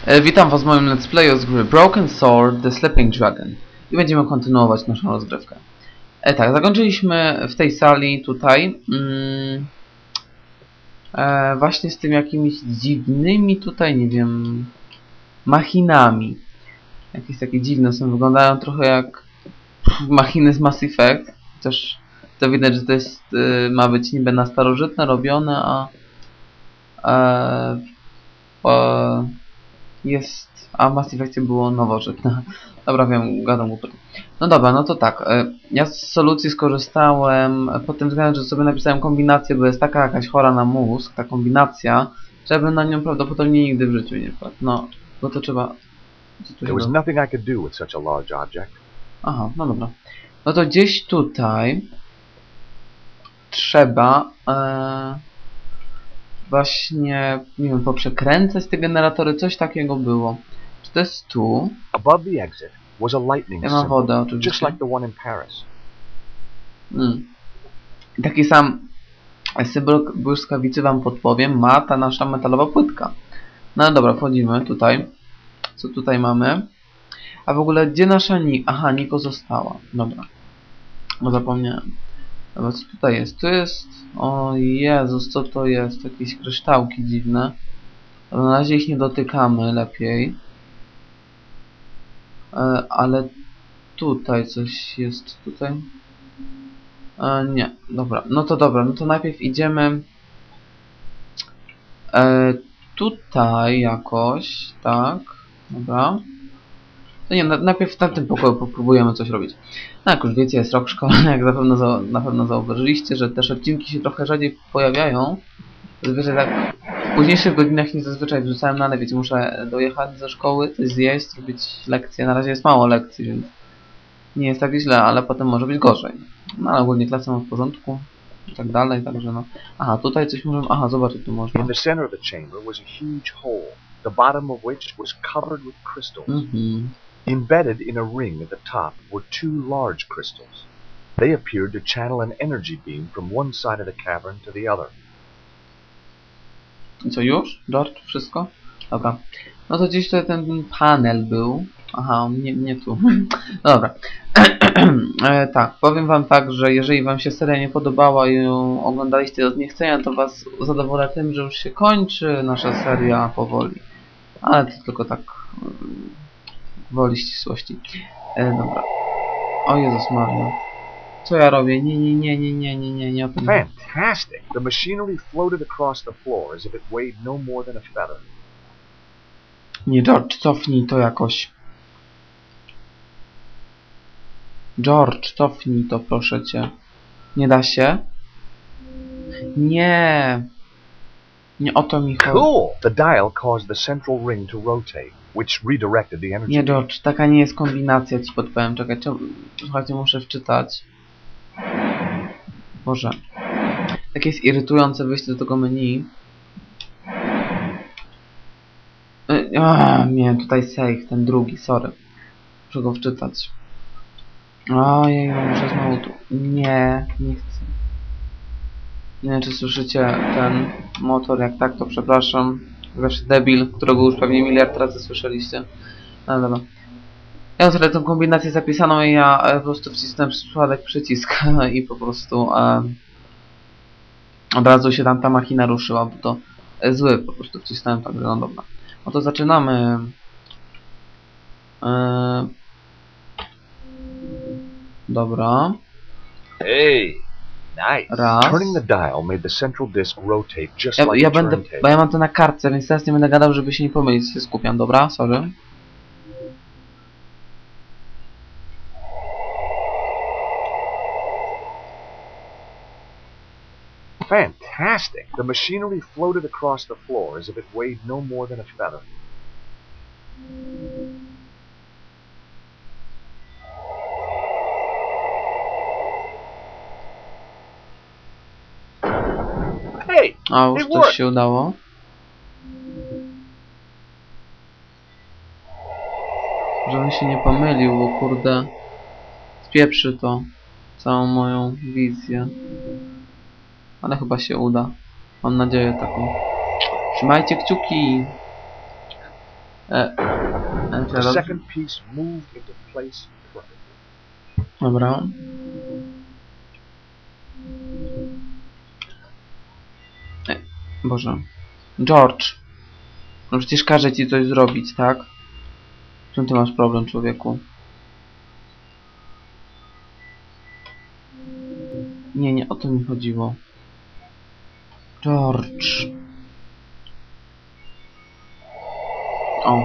Witam was w moim let's playu z gry Broken Sword The Sleeping Dragon i będziemy kontynuować naszą rozgrywkę. Tak, zakończyliśmy w tej sali tutaj właśnie z tym jakimiś dziwnymi tutaj, nie wiem, machinami. Jakieś takie dziwne są, wyglądają trochę jak machiny z Mass Effect. Chociaż to widać, że to jest, ma być niby na starożytne robione, a w Mass Effectie było nowożytne. Dobra, wiem, gadam głupoty. No dobra, no to tak. Ja z solucji skorzystałem pod tym względem, że sobie napisałem kombinację, bo jest taka jakaś chora na mózg, ta kombinacja, żebym na nią prawdopodobnie nigdy w życiu nie wpadł. No, bo to trzeba... There was nothing I could do with such a large object. Aha, no dobra. No to gdzieś tutaj trzeba właśnie, nie wiem, poprzekręcać te generatory, coś takiego było. Czy to jest tu? Above the exit was a lightning Ja mam wodę symbol, just oczywiście. like the one in Paris. Taki sam symbol błyskawicy wam podpowiem ma ta nasza metalowa płytka. No dobra, wchodzimy tutaj. Co tutaj mamy? A w ogóle gdzie nasza Aha, Niko została. Dobra. Bo zapomniałem. Dobra, co tutaj jest? Tu jest... O Jezus, co to jest? Jakieś kryształki dziwne. Na razie ich nie dotykamy, lepiej. Ale tutaj coś jest. Tutaj? Nie, dobra. No to dobra, no to najpierw idziemy tutaj jakoś, tak. Dobra. To nie, najpierw w tamtym pokoju popróbujemy coś robić. No jak już wiecie, jest rok szkolny, jak na pewno zauważyliście, że też odcinki się trochę rzadziej pojawiają. Zazwyczaj tak w późniejszych godzinach nie zazwyczaj wrzucałem, no ale wiecie, muszę dojechać ze szkoły, coś zjeść, zrobić lekcje. Na razie jest mało lekcji, więc nie jest tak źle, ale potem może być gorzej. No ale ogólnie klasę mam w porządku i tak dalej, także no. Aha, tutaj coś możemy... Aha, zobaczyć tu można. In the center of the chamber was a huge hole, the bottom of which was covered with crystals. Embedded in a ring at the top were two large crystals. They appeared to channel an energy beam from one side of the cavern to the other. I co, już? George? Wszystko? Dobra. No to gdzieś tutaj ten panel był. Aha, nie tu. Dobra. Tak, powiem wam tak, że jeżeli wam się seria nie podobała i ją oglądaliście od niechcenia, to was zadowolę tym, że już się kończy nasza seria powoli. Ale to tylko tak woli ścisłości. Dobra. O Jezus Maria. Co ja robię? Nie o tym. Fantastic! The machinery floated across the floor as if it weighed no more than a feather. Nie, George, cofnij to jakoś. George, cofnij to, proszę cię. Nie da się? Nie. Nie o to mi chodzi. Cool! The dial caused the central ring to rotate, which redirected the energy. Nie, George, taka nie jest kombinacja, ci podpowiem. Czekaj, słuchajcie, muszę wczytać. Boże. Tak jest irytujące wyjście do tego menu. Miałem tutaj save, ten drugi, sorry. Muszę go wczytać. Ojej, muszę znowu tu... Nie chcę. Nie wiem, czy słyszycie ten motor, jak tak, to przepraszam. Wasz debil, którego już pewnie miliard razy słyszeliście. No dobra. Ja mam sobie tą kombinację zapisaną i ja po prostu wcisnąłem przypadek przycisk i po prostu od razu się tam ta machina ruszyła, bo to zły po prostu wcisnąłem, tak, no dobra. No to zaczynamy. Dobra. Hey, nice. Raz. Turning the dial made the central disk rotate just like Ja a będę, turntable. bo ja mam to na kartce, więc teraz nie będę gadał, żeby się nie pomylić, się skupiam, dobra? Sorry. Fantastic! The machinery floated across the floor as if it weighed no more than a feather. Hey! A, już coś się udało. Żebym się nie pomylił, bo kurde spieprzy to całą moją wizję. Ale chyba się uda. Mam nadzieję taką. Trzymajcie kciuki! The second piece moved into place perfectly. Dobra. Boże. George. No przecież każę ci coś zrobić, tak? W czym ty masz problem, człowieku? Nie, nie o to mi chodziło. George. O.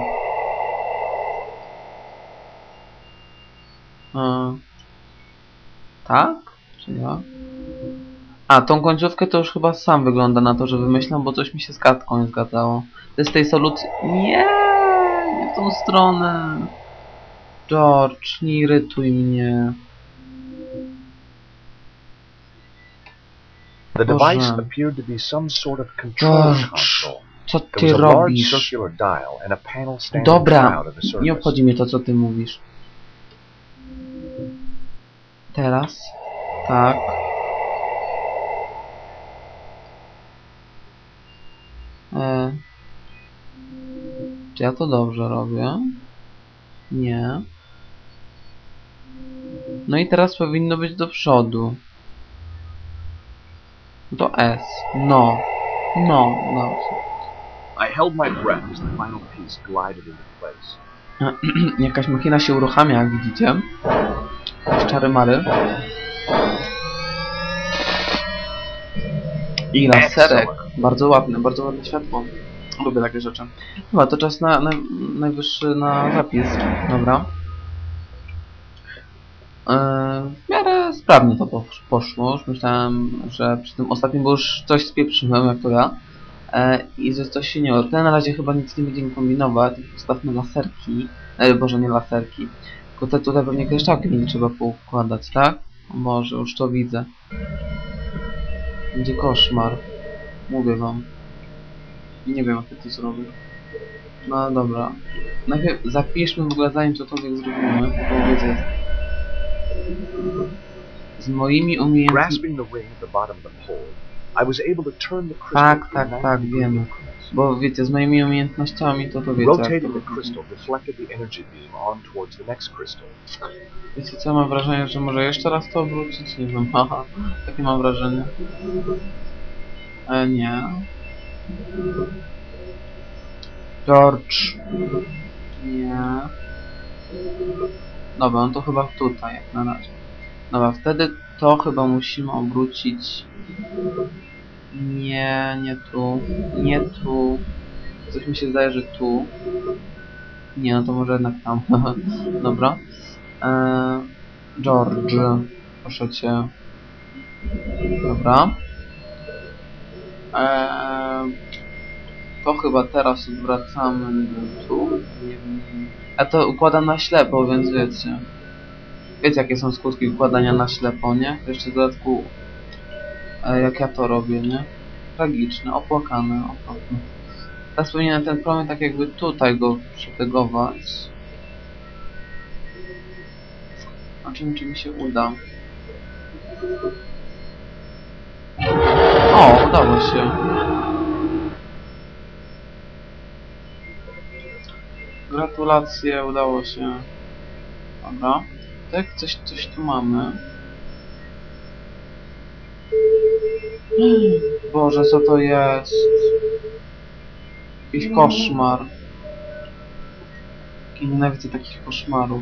Tak? Czy ja? A, tą końcówkę to już chyba sam wygląda na to, że wymyślam, bo coś mi się z kartką nie zgadzało. To jest tej solucji... Nie w tą stronę. George, nie irytuj mnie. The device appeared to be some sort of control console. Co ty robisz? Dobra, nie obchodzi mnie to, co ty mówisz. Teraz? Tak. Czy ja to dobrze robię? Nie. No i teraz powinno być do przodu. To S. No. No. I held my breath as the final piece glided into place. Jakaś machina się uruchamia, jak widzicie. Czary mary. I laserek. Bardzo ładne światło. Lubię takie rzeczy. Chyba to czas na najwyższy na zapis. Dobra. W miarę sprawnie to poszło. Już myślałem, że przy tym ostatnim, bo już coś spieprzyłem, jak to ja. I że coś się nie odbyło. Na razie chyba nic nie będziemy kombinować. Postawmy laserki. Boże, nie laserki. Tylko te tutaj pewnie kreszczaki nie trzeba poukładać, tak? O Boże, już to widzę. Będzie koszmar. Mówię wam. Nie wiem, jak to zrobię. No dobra. Najpierw zapiszmy w ogóle, zanim cokolwiek zrobimy, bo wiecie, z moimi umiejętnościami... Tak, wiemy. Bo wiecie, z moimi umiejętnościami to wiecie. Wiecie co, mam wrażenie, że może jeszcze raz to obrócić? Nie wiem, haha. Takie mam wrażenie. Nie. George. Nie. Dobra, no to chyba tutaj, jak na razie. Dobra, wtedy to chyba musimy obrócić. Nie tu. Nie tu. Coś mi się zdaje, że tu. Nie, no to może jednak tam. Dobra. George. Proszę cię. Dobra. To chyba teraz odwracamy, nie wiem, tu. Nie wiem. Ja to układam na ślepo, więc wiecie. Wiecie, jakie są skutki układania na ślepo, nie? Jeszcze w dodatku, jak ja to robię, nie? Tragiczne, opłakane, okropne. Teraz powinienem ten promień tak jakby tutaj go przetegować. A czy mi się uda? O, udało się. Gratulacje, udało się. Dobra. Tak, coś tu mamy. Boże, co to jest? Jakiś koszmar. Ja nienawidzę takich koszmarów.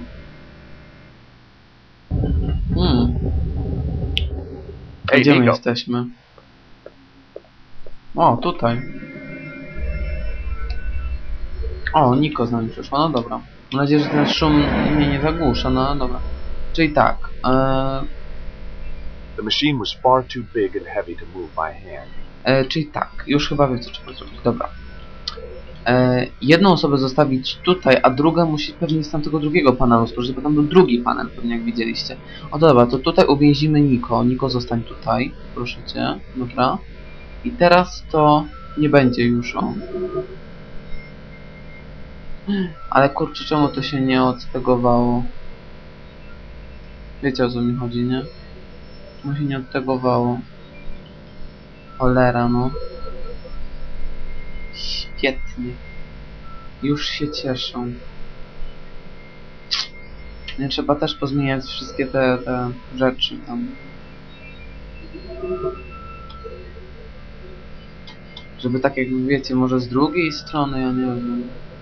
Gdzie my jesteśmy? O, tutaj. O, Niko z nami przyszła, no dobra. Mam nadzieję, że ten szum mnie nie zagłusza, no dobra. Czyli tak. The machine was far too big and heavy to move by hand. Czyli tak, już chyba wiem, co trzeba zrobić. Dobra. Jedną osobę zostawić tutaj, a druga musi pewnie z tamtego drugiego panelu skorzystać, bo tam był drugi panel, pewnie jak widzieliście. O dobra, to tutaj uwięzimy Niko. Niko, zostań tutaj, proszę cię. Dobra. I teraz to nie będzie już on. Ale kurczę, czemu to się nie odtegowało? Wiecie, o co mi chodzi, nie? Czemu się nie odtegowało? Cholera, no. Świetnie. Już się cieszą. Nie, trzeba też pozmieniać wszystkie te rzeczy tam. Żeby tak jak wiecie, może z drugiej strony, ja nie wiem.